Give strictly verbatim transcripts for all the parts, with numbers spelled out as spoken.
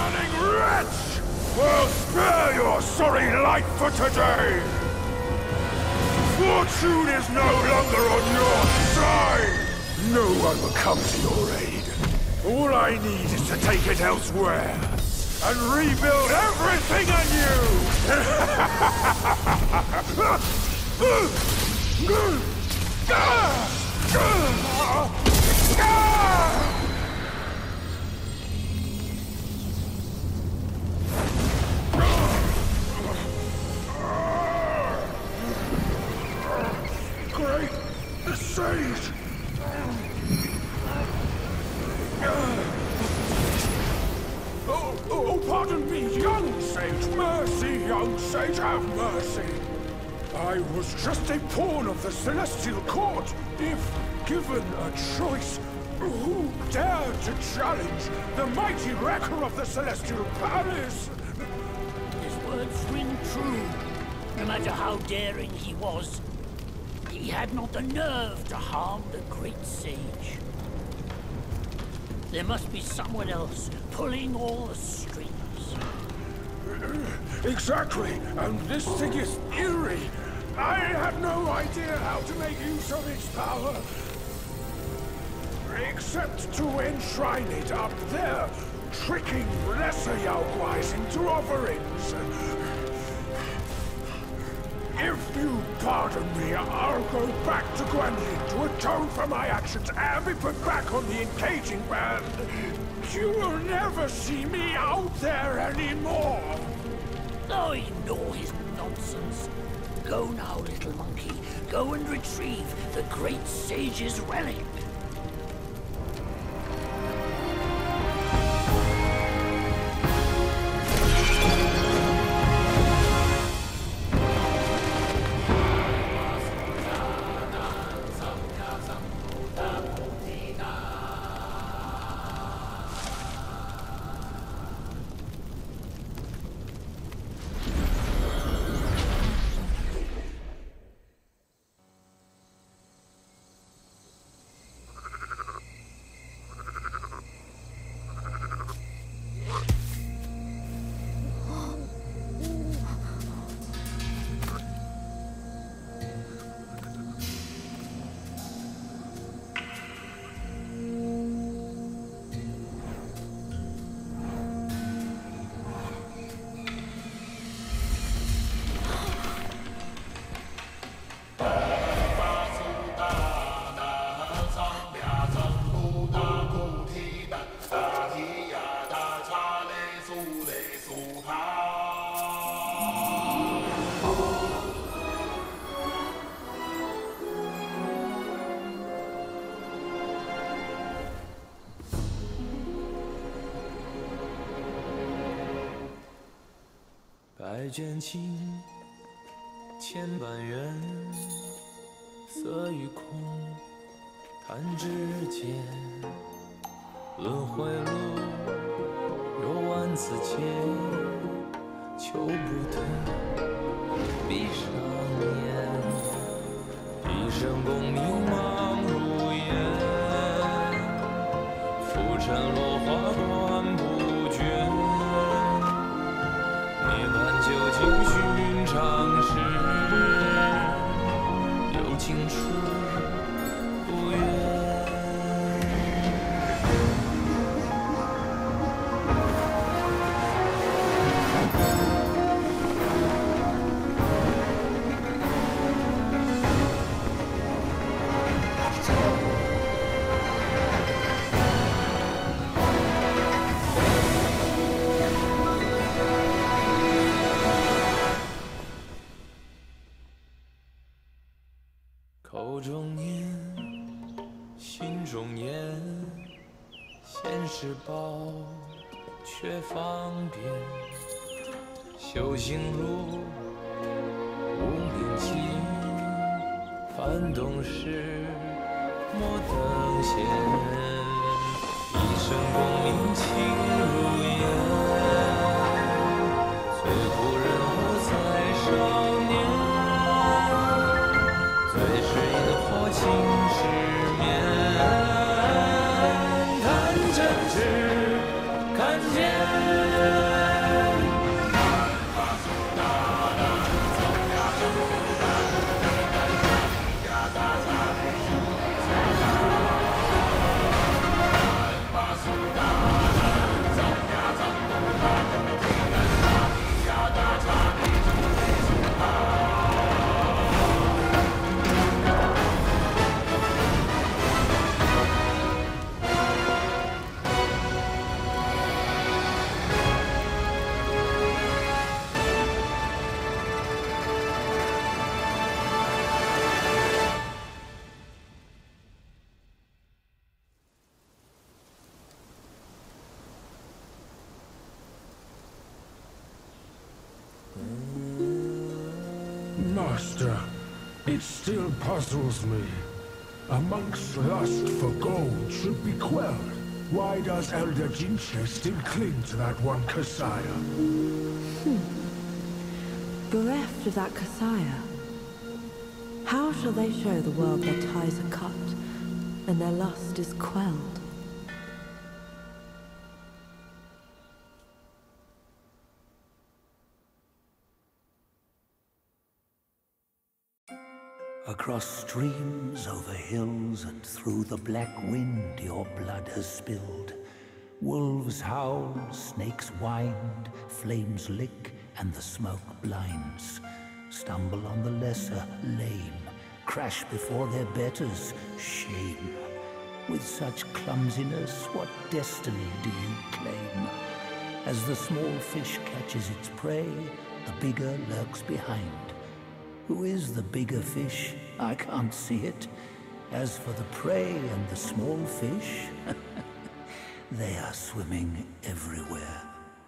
cunning wretch! I'll spare your sorry life for today! Fortune is no longer on your side! No one will come to your aid. All I need is to take it elsewhere and rebuild everything anew! Great sage! Oh, oh, pardon me, young sage. Mercy, young sage, have mercy. I was just a pawn of the Celestial Court. If given a choice, who dared to challenge the mighty wrecker of the Celestial Palace? His words ring true. No matter how daring he was, he had not the nerve to harm the great sage. There must be someone else pulling all the strings. Exactly, and this thing is eerie. I have no idea how to make use of its power. Except to enshrine it up there, tricking lesser Yaoguais into offerings. If you pardon me, I'll go back to Guanyin to atone for my actions and be put back on the engaging band. You will never see me out there anymore. Oh, ignore his nonsense. Go now, little monkey. Go and retrieve the great sage's relic. 百卷情，千般缘，色与空，弹指间。轮回路，有万次劫，求不得，闭上眼，一生功名忙如烟，浮沉落花断不绝。 涅槃究竟寻常事，有情处不远。口中念，心中言，现世报，却方便。修行路，无名迹，幡动时，莫等闲。一生功名情如烟，最后人物在少年。 最是萤火情失眠，看真挚，看见。 Master, it still puzzles me. A monk's lust for gold should be quelled. Why does Elder Jinche still cling to that one Kasaya? Hmm. Bereft of that Kasaya, how shall they show the world their ties are cut and their lust is quelled? Across streams, over hills, and through the black wind your blood has spilled. Wolves howl, snakes wind, flames lick, and the smoke blinds. Stumble on the lesser, lame, crash before their betters, shame. With such clumsiness, what destiny do you claim? As the small fish catches its prey, the bigger lurks behind. Who is the bigger fish? I can't see it. As for the prey and the small fish, they are swimming everywhere.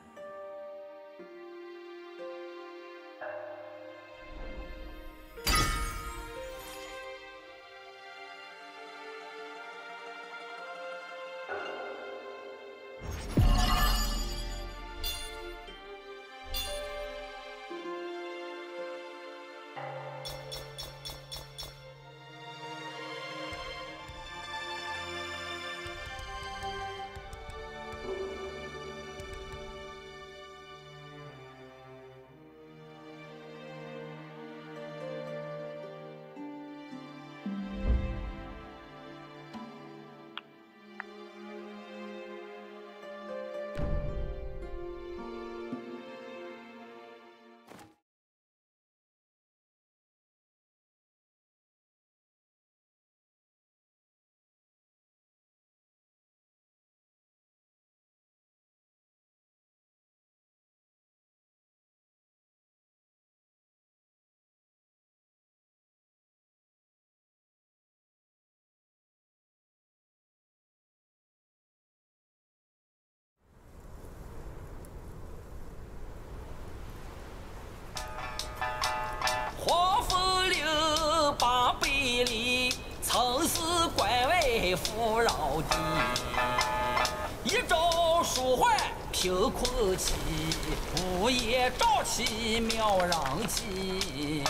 秋空气，午夜朝气妙让气。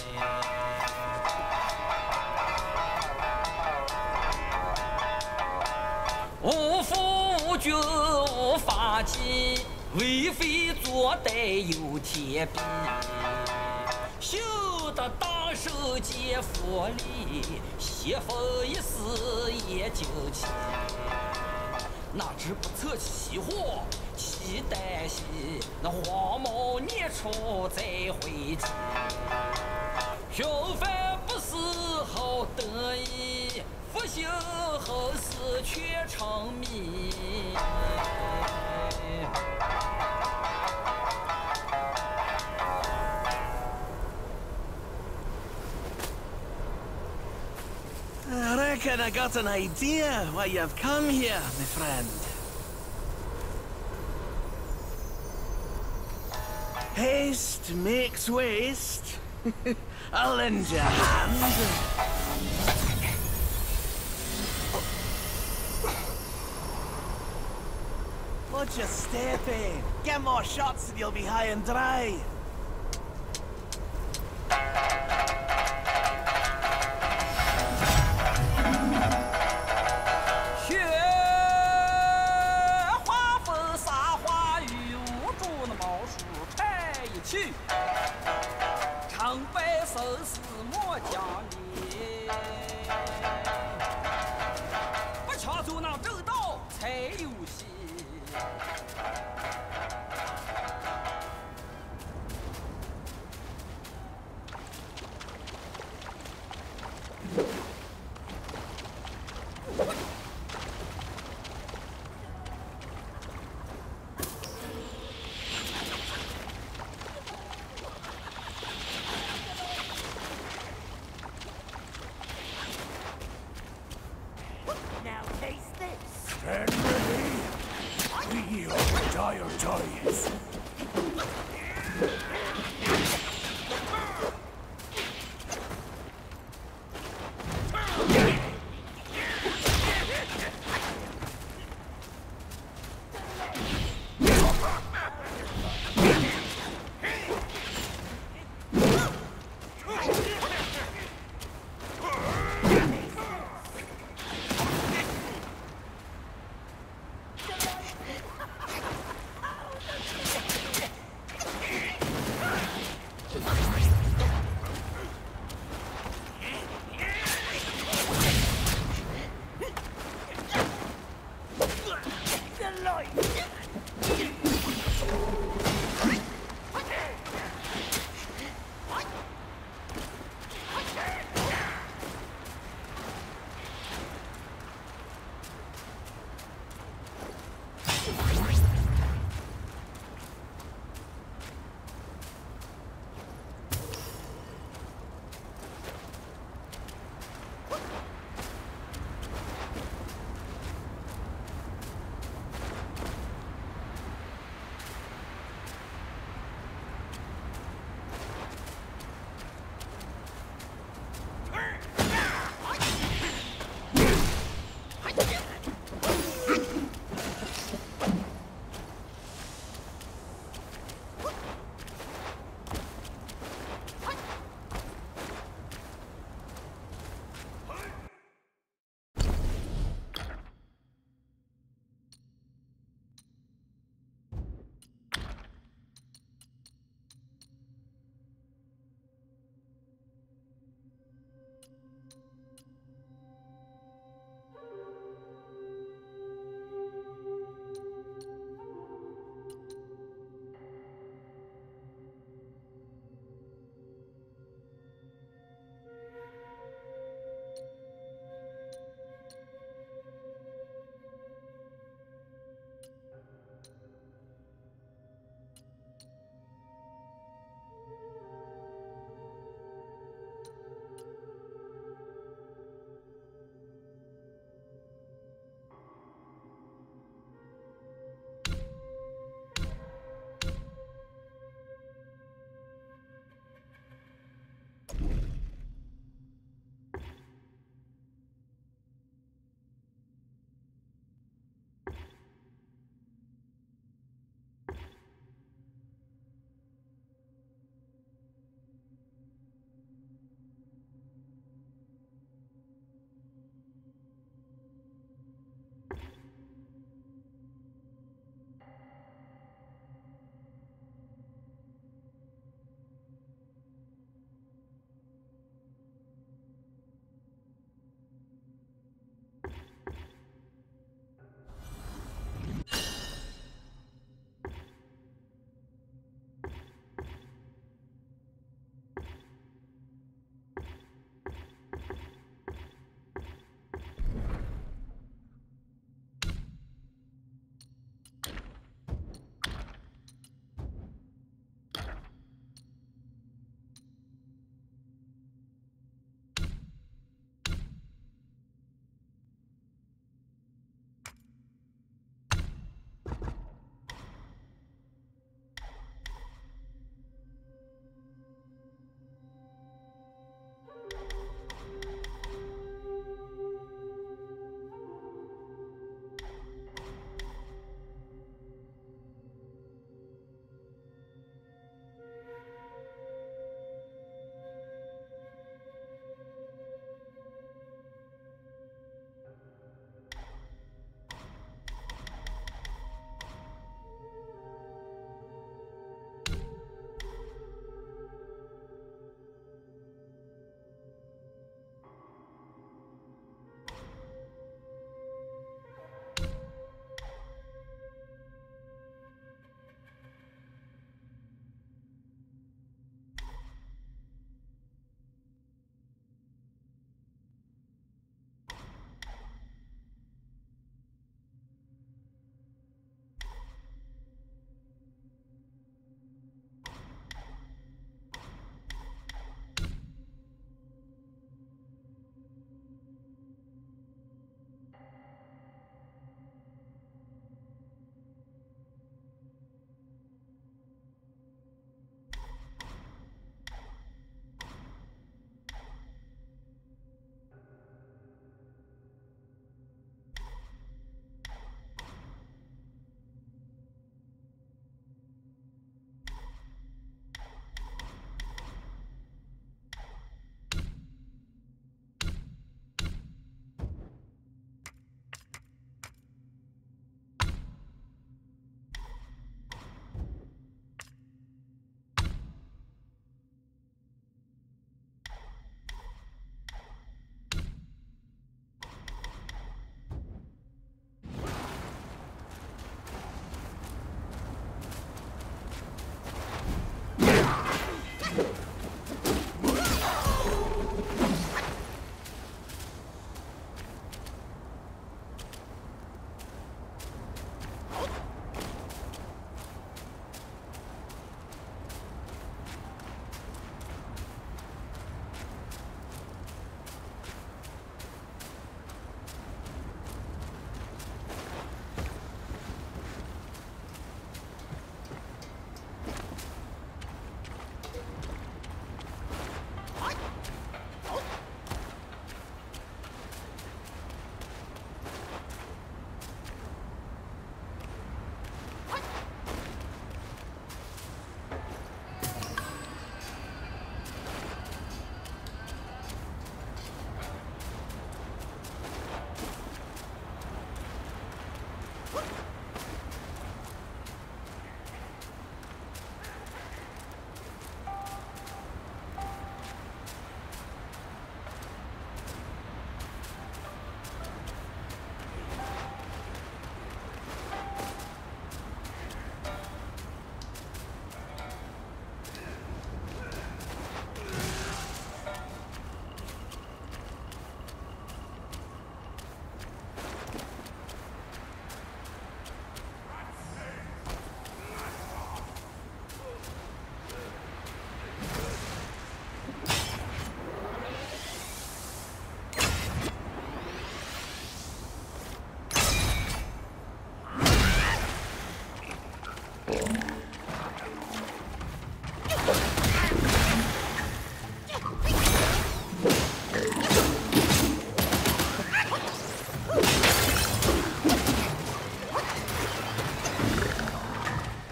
无父无君无法纪，为非作歹有天比。修得大手接佛力，邪佛一死也就齐。哪知不测其祸，其旦夕，那黄毛孽畜再回击。小贩不死好得意，复兴后死却成谜。 I reckon I got an idea why you've come here, my friend. Haste makes waste. I'll lend you a hand. Watch your step, eh? Get more shots and you'll be high and dry.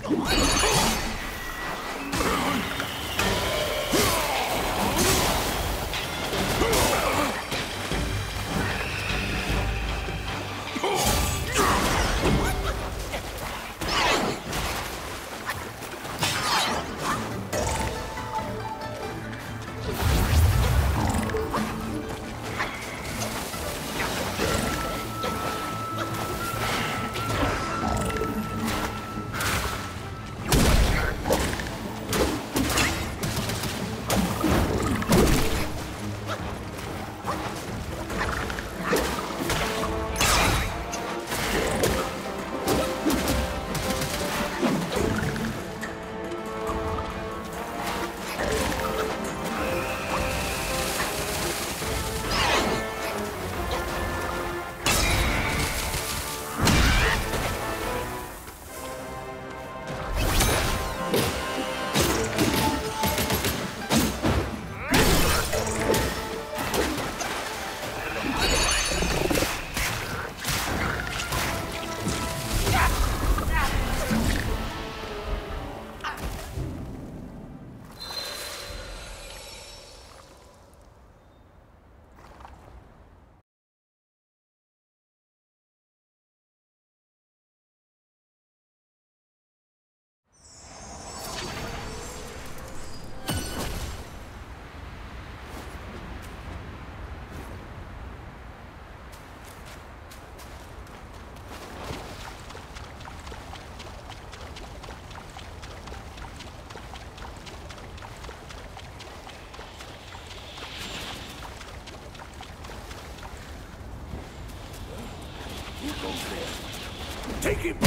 Take him!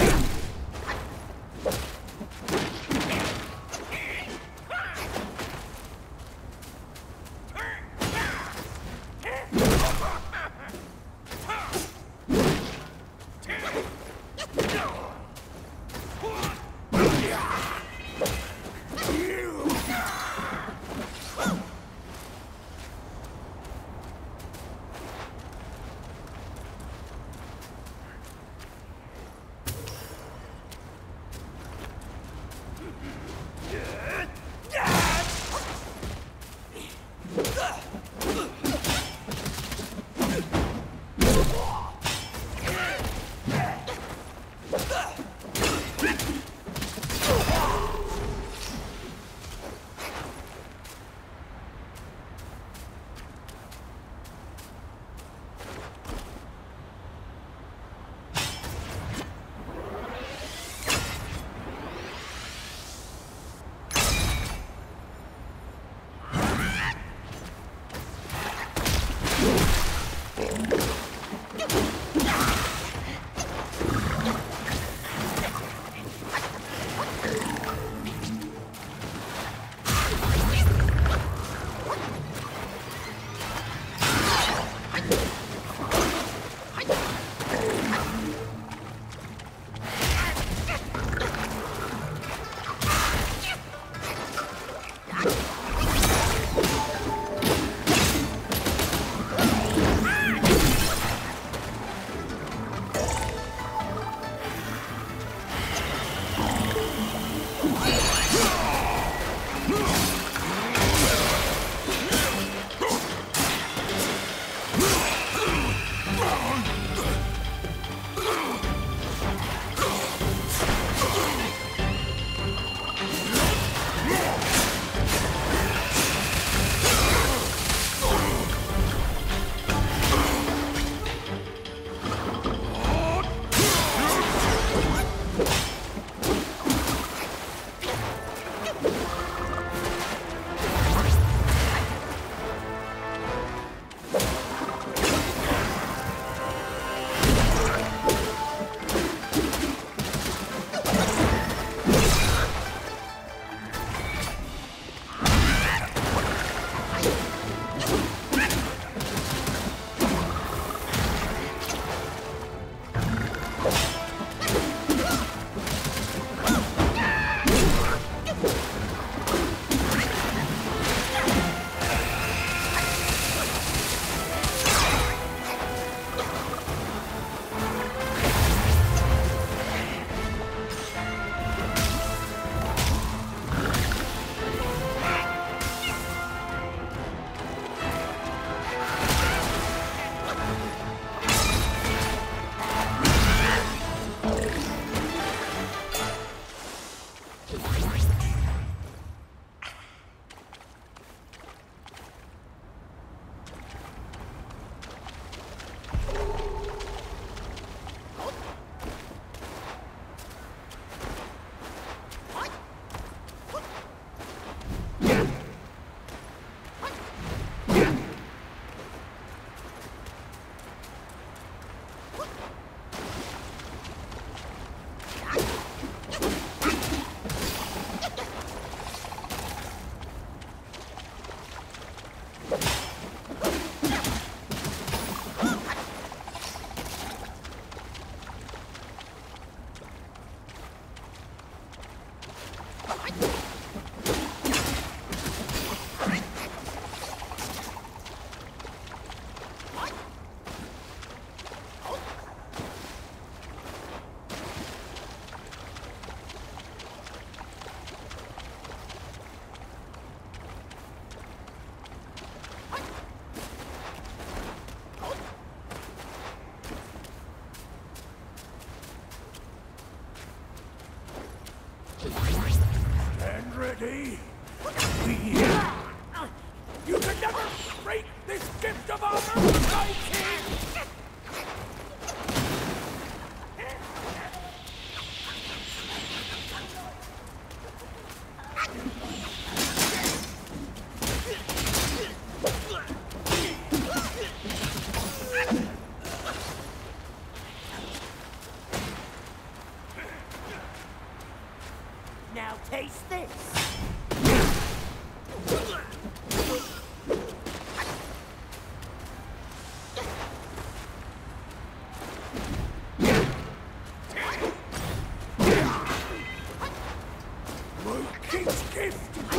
Stand ready. Yeah. You can never break this gift of honor, my king! Now taste this. My king's gift!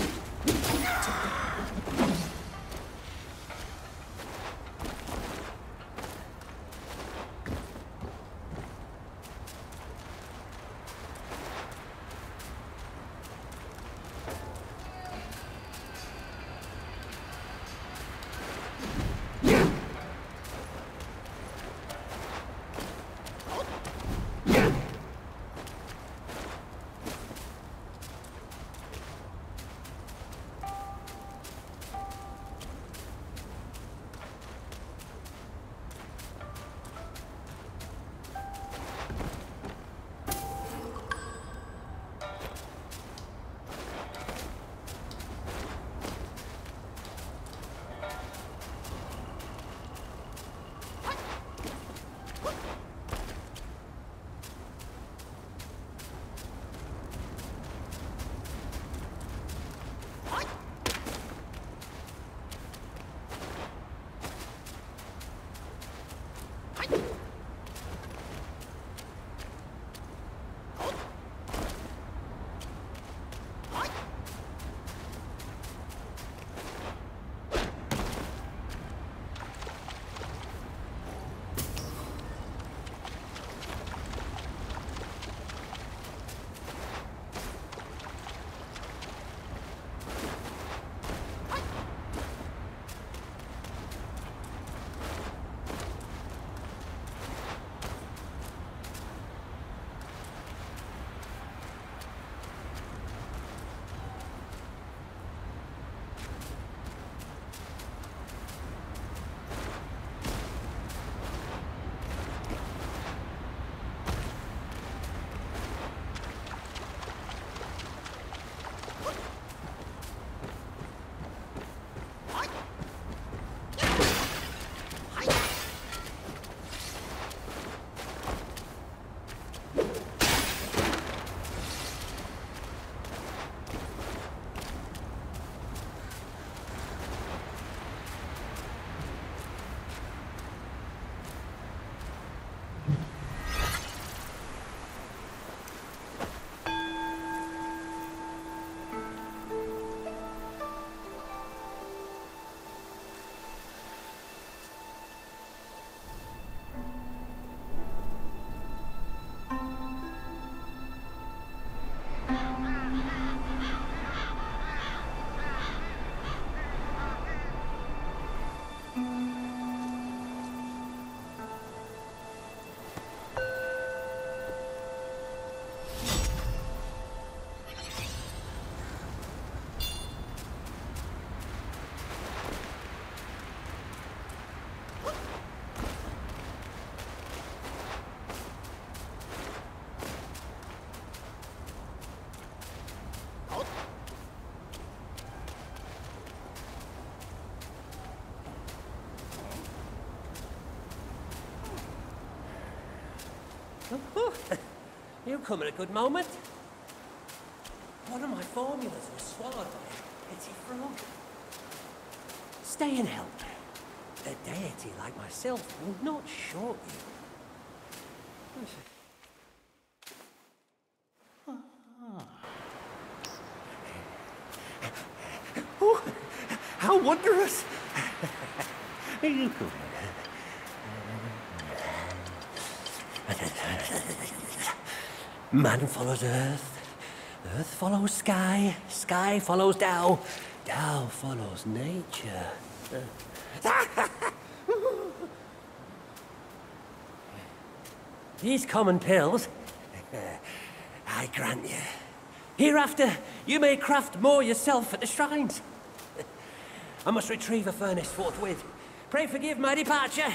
You come at a good moment. One of my formulas was swallowed by a petty frog. Stay and help. A deity like myself will not short you. How wondrous! You come. Man follows earth, earth follows sky, sky follows Tao, Tao follows nature. These common pills, I grant you. Hereafter, you may craft more yourself at the shrines. I must retrieve a furnace forthwith. Pray forgive my departure.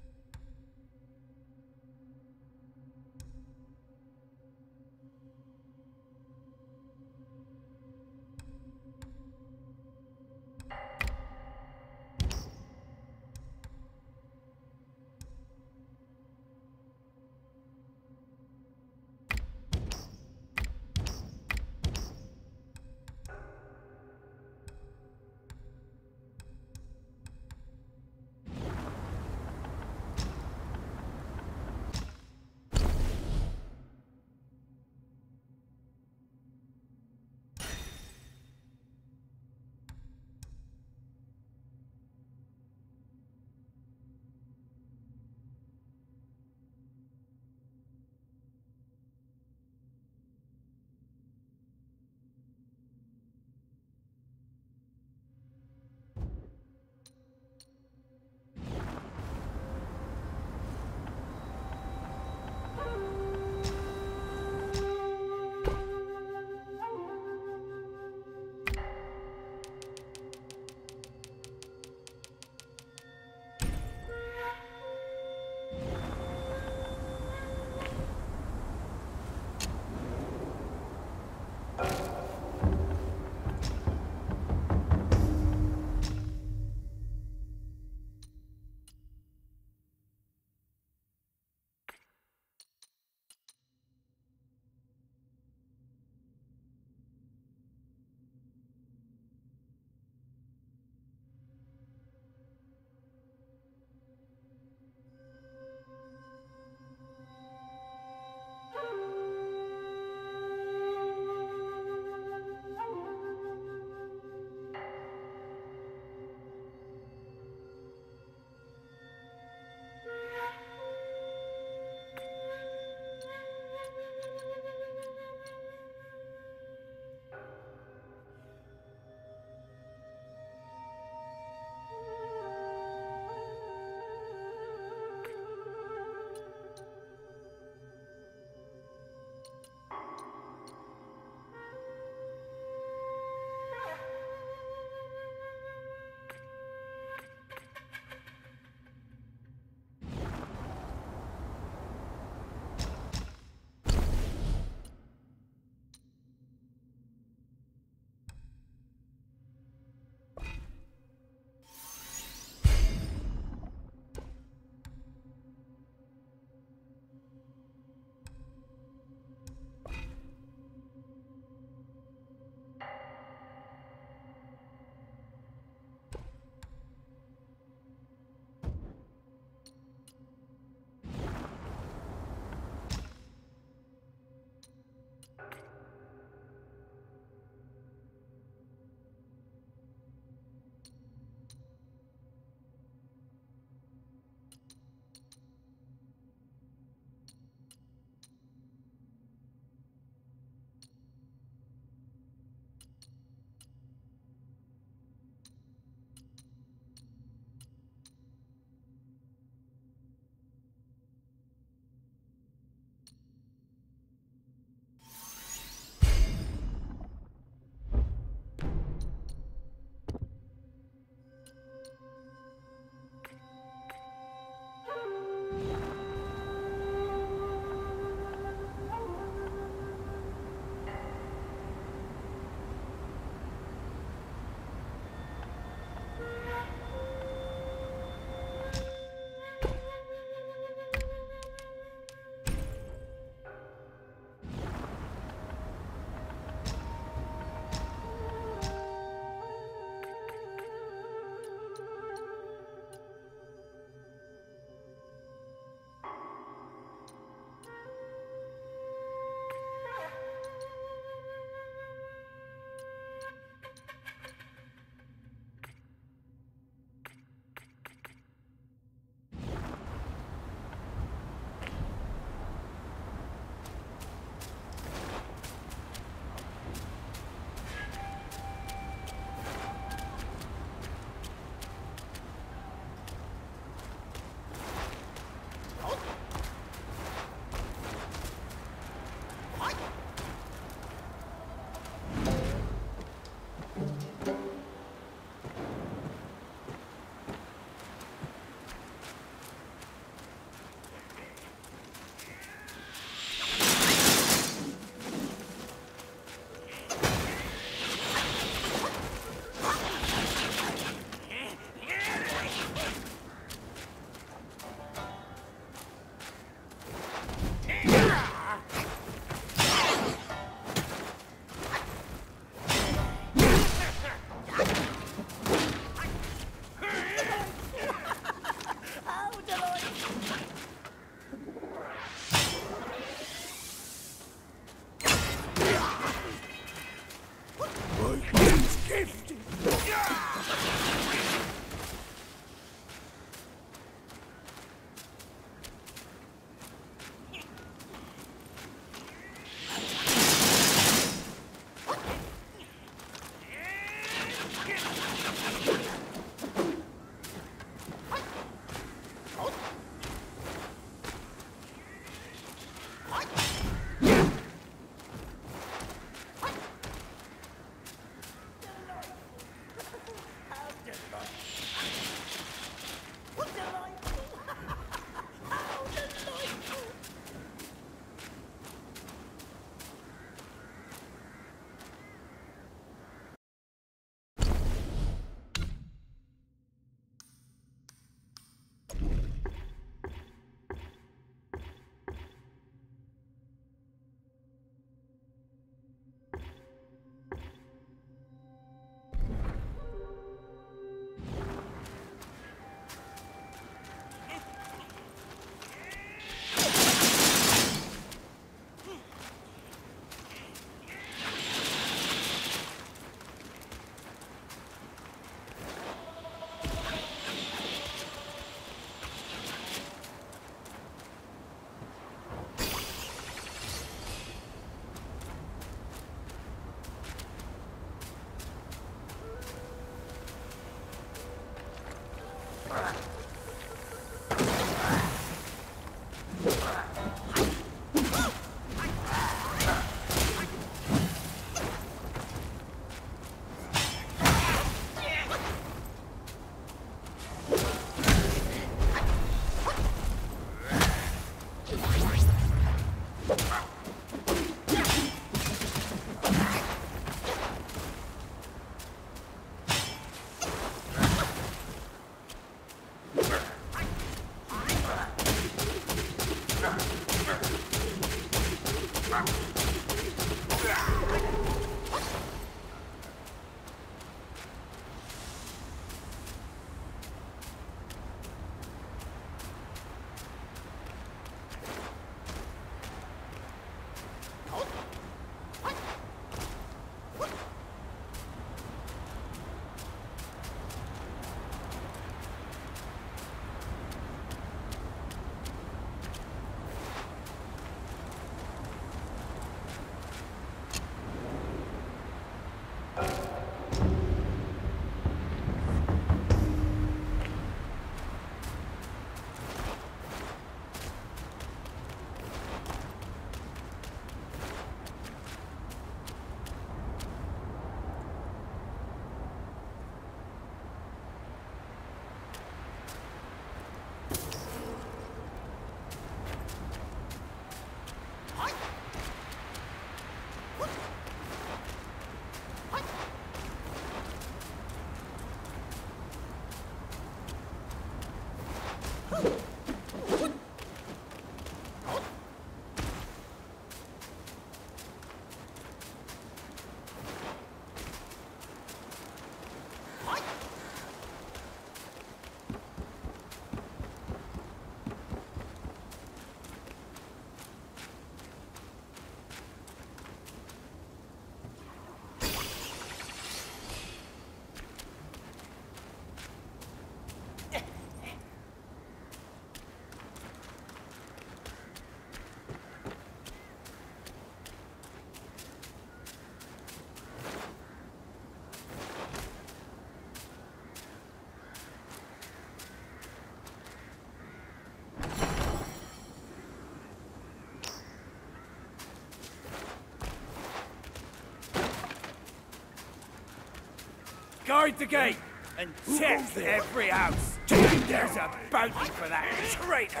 Guard the gate and check every house. There's a bounty for that traitor.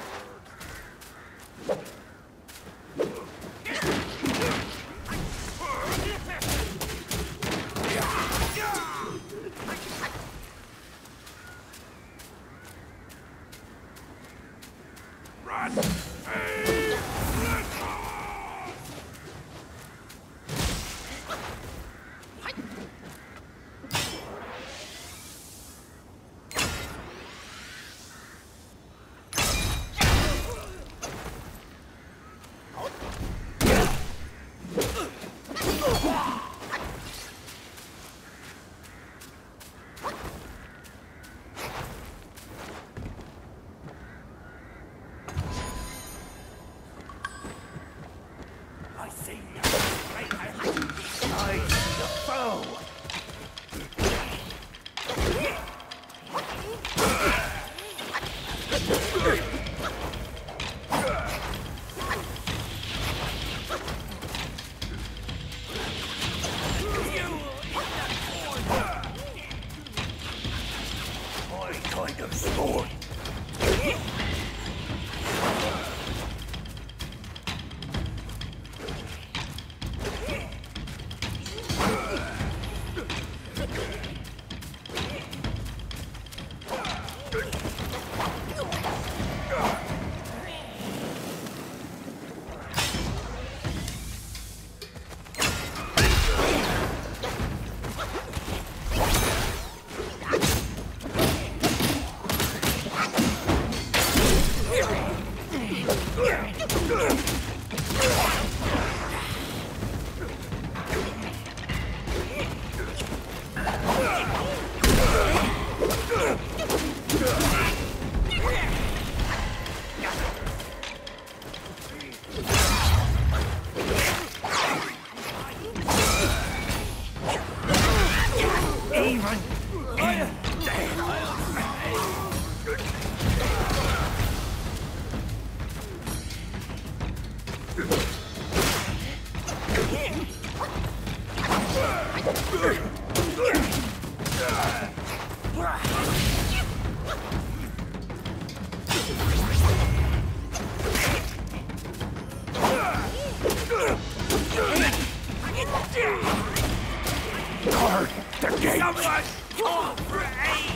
Run! Guard the gate! Someone call for aid!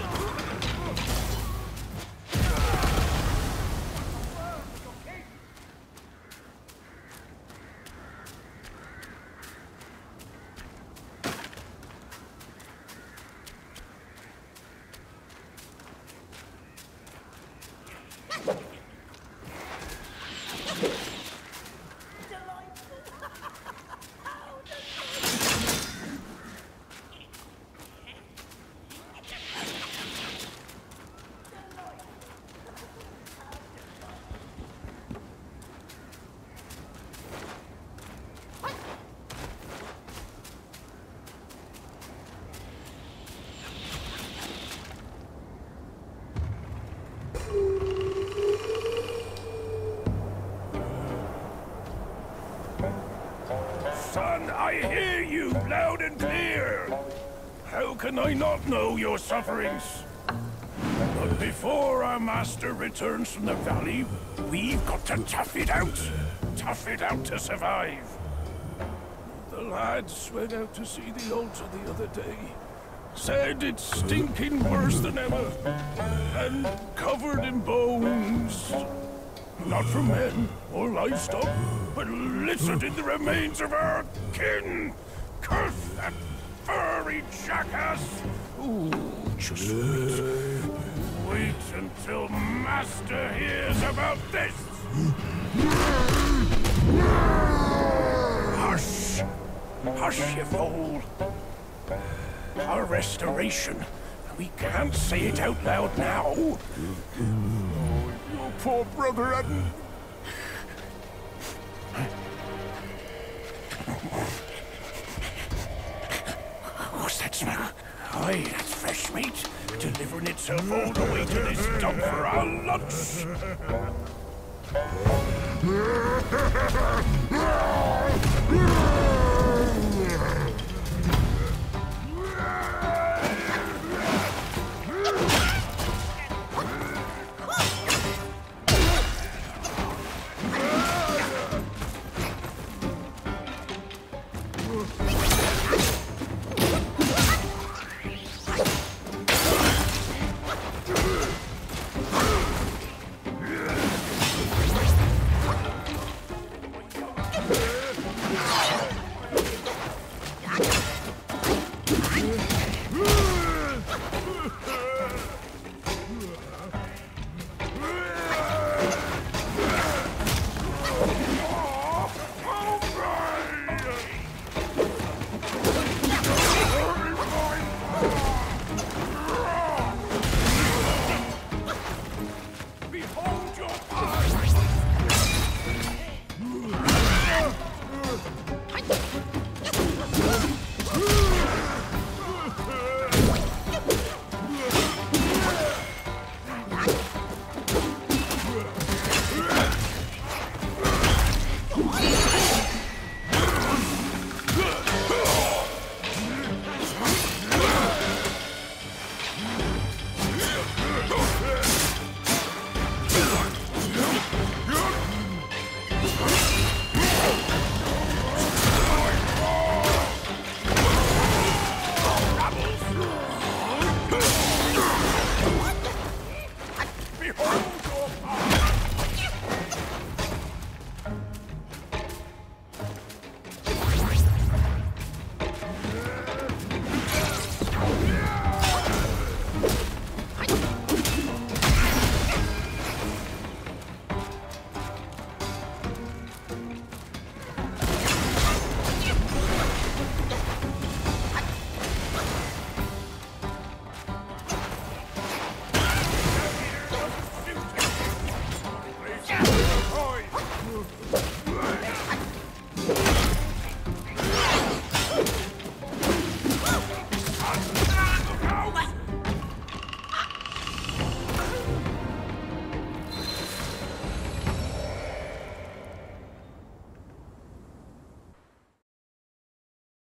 Son, I hear you loud and clear. How can I not know your sufferings? But before our master returns from the valley, we've got to tough it out. Tough it out to survive. The lads went out to see the altar the other day. Said it's stinking worse than ever. And covered in bones. Not from men or livestock, but littered in the remains of our kin. Curse that furry jackass! Ooh, just wait. Wait until Master hears about this! Hush! Hush, you fool! Our restoration. We can't say it out loud now. Oh, your poor brother hadn't... What's that smell? Aye, that's fresh meat. Delivering itself all the way to this dump for our lunch. you.